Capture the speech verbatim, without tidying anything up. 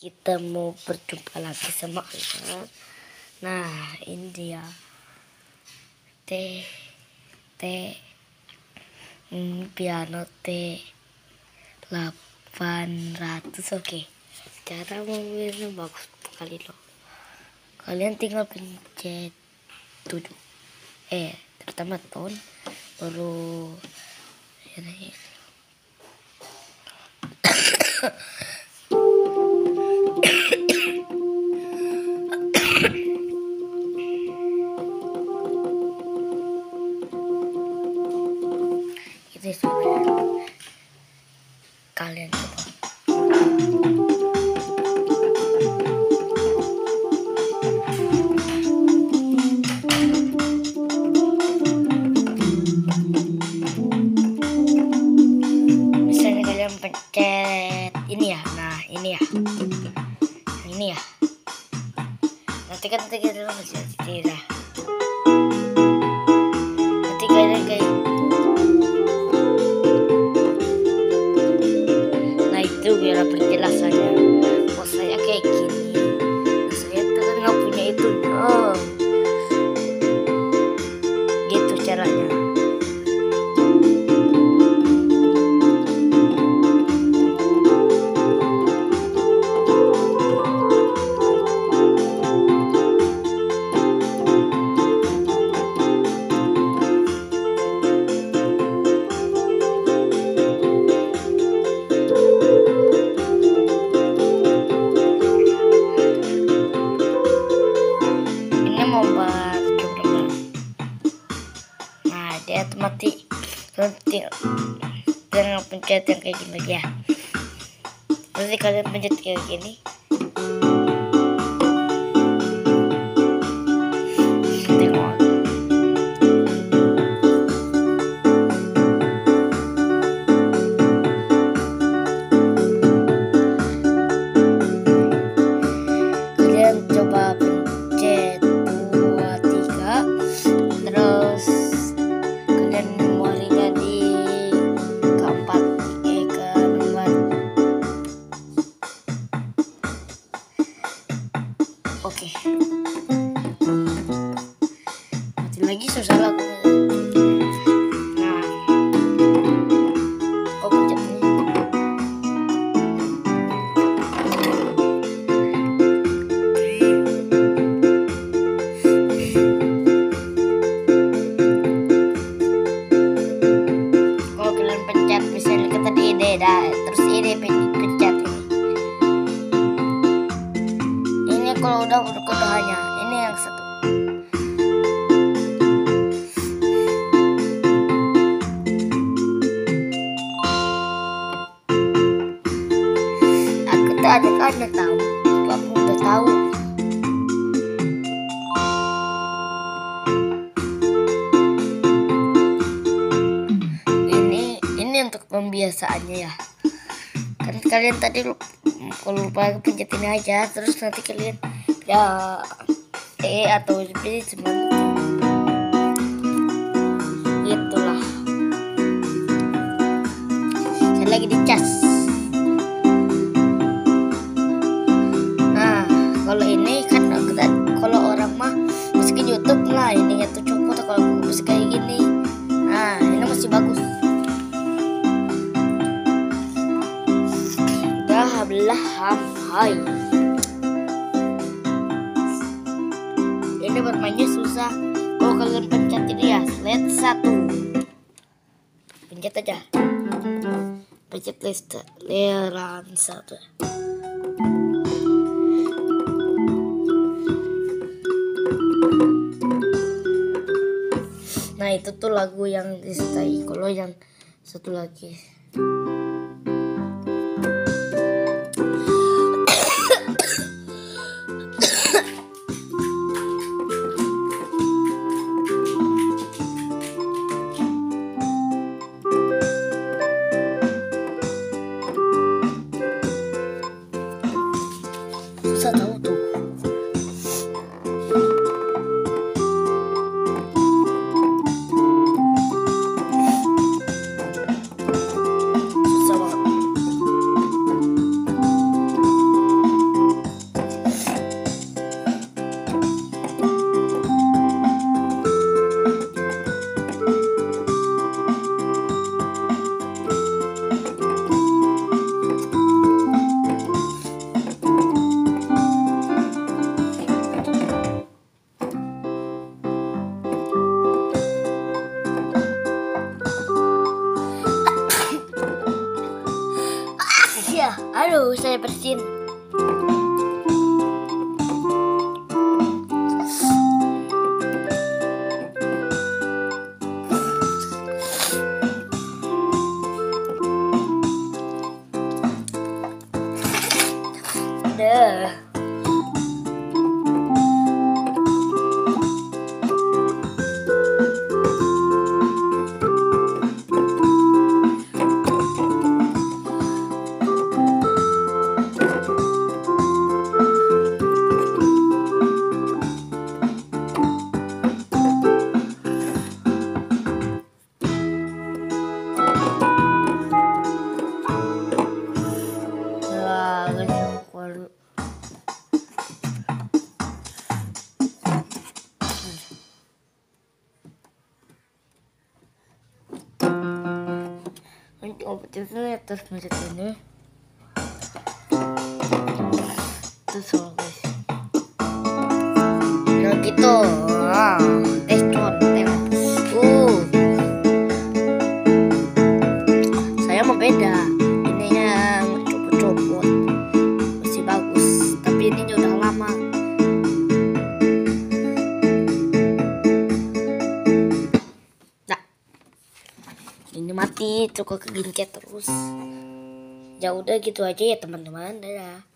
kita mau berjumpa lagi sama kalian. Nah, ini dia T T hmm, piano T delapan ratus. Oke, cara memainnya bagus sekali loh. Kalian tinggal pencet tujuh eh terutama tone, baru ini itu sebenarnya kalian coba. Misalnya kalian pencet ini ya, nah ini ya, ini ya, nanti kan nanti kalian bisa tidak, nanti kalian kayak itu biar penjelasannya. Oh, saya kayak gini, nah, saya kan nggak punya itu. Oh, gitu caranya. Dia otomatis nanti jangan pencet yang kayak gini ya. Nanti kalian pencet kayak gini, tengok. Kalian coba pencet dua tiga, terus memorinya di keempat eh ke nomor. Oke, mati lagi susah lagu. Nah, oh pencet ini. Misalnya kita di ide dah, terus ide pencet ini. Ini kalau udah udah keduanya, ini yang satu. Aku tuh ada tahu, aku udah tahu. Untuk pembiasaannya ya, kan kalian tadi lupa, kalau lupa pencet ini aja, terus nanti kalian ya E atau B semuanya itulah. Saya lagi di cas. Nah, kalau ini kan kalau orang mah musik YouTube lah, ini tuh cukup. Kalau musik kayak gini, nah ini masih bagus. Belah hai. Ini bermainnya susah. Kalau kalian pencet ini ya, slide satu, pencet aja, pencet list leran satu. Nah itu tuh lagu yang disukai. Kalau yang satu lagi susah tahu tuh. Susah banget. Dadah. Nanti obatnya atas meja ini. Terus guys. Nah gitu. Wow, tes con, tengok. Uh. Saya mau beda. Ini yang copot-copot. Masih bagus, tapi ini udah lama. Ini mati, cukup kegencet terus. Ya udah gitu aja ya teman-teman, dadah.